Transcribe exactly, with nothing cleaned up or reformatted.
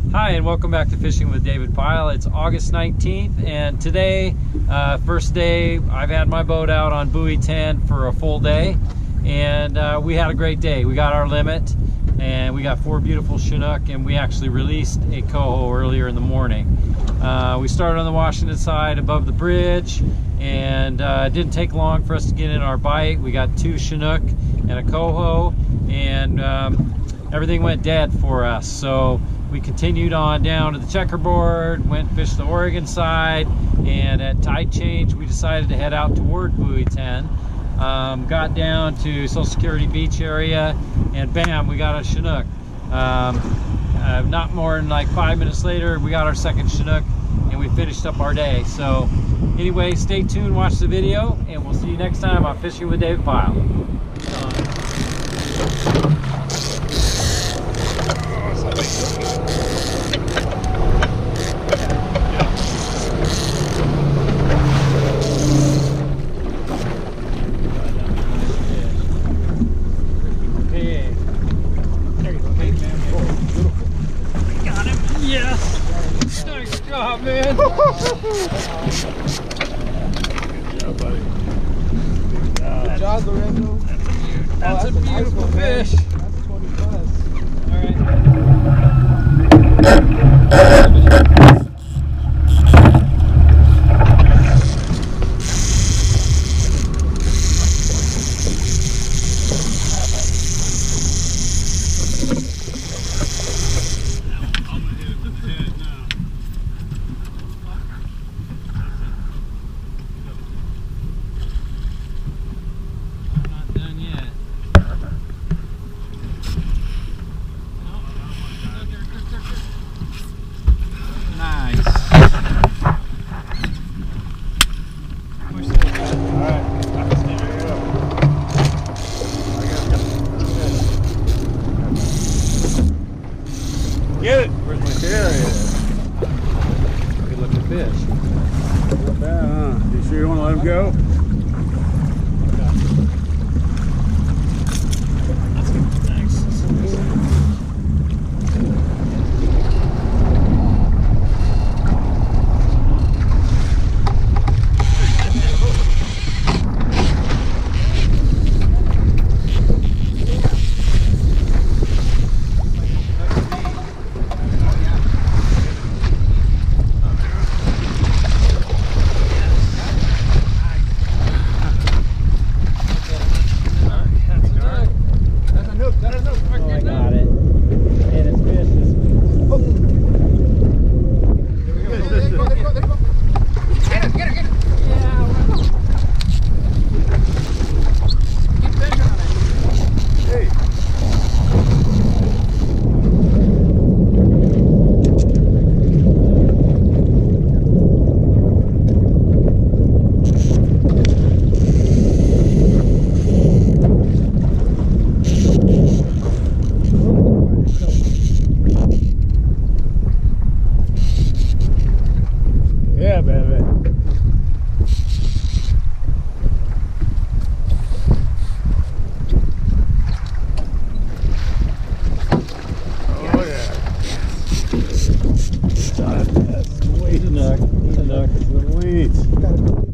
Hi, and welcome back to Fishing with David Pyle. It's August nineteenth, and today, uh, first day, I've had my boat out on Buoy ten for a full day, and uh, we had a great day. We got our limit, and we got four beautiful Chinook, and we actually released a coho earlier in the morning. Uh, we started on the Washington side above the bridge, and uh, it didn't take long for us to get in our bite. We got two Chinook and a coho, and um, everything went dead for us. So we continued on down to the checkerboard, went and fished the Oregon side, and at tide change we decided to head out toward Buoy ten. Um, got down to Social Security Beach area, and bam, we got a Chinook. Um, uh, not more than like five minutes later, we got our second Chinook, and we finished up our day. So anyway, stay tuned, watch the video, and we'll see you next time on Fishing with David Pyle. Yes! Nice job, man! Good job, buddy. Good job, Lorenzo. That's a, that's a beautiful fish. That's twenty plus. Alright. Get it! Where's my carrier? Good looking fish. Not bad, huh? You sure you want to let him go? That's good. Thanks. Yeah, baby. Oh, yeah. Sweet. Chinook. Chinook. Sweet.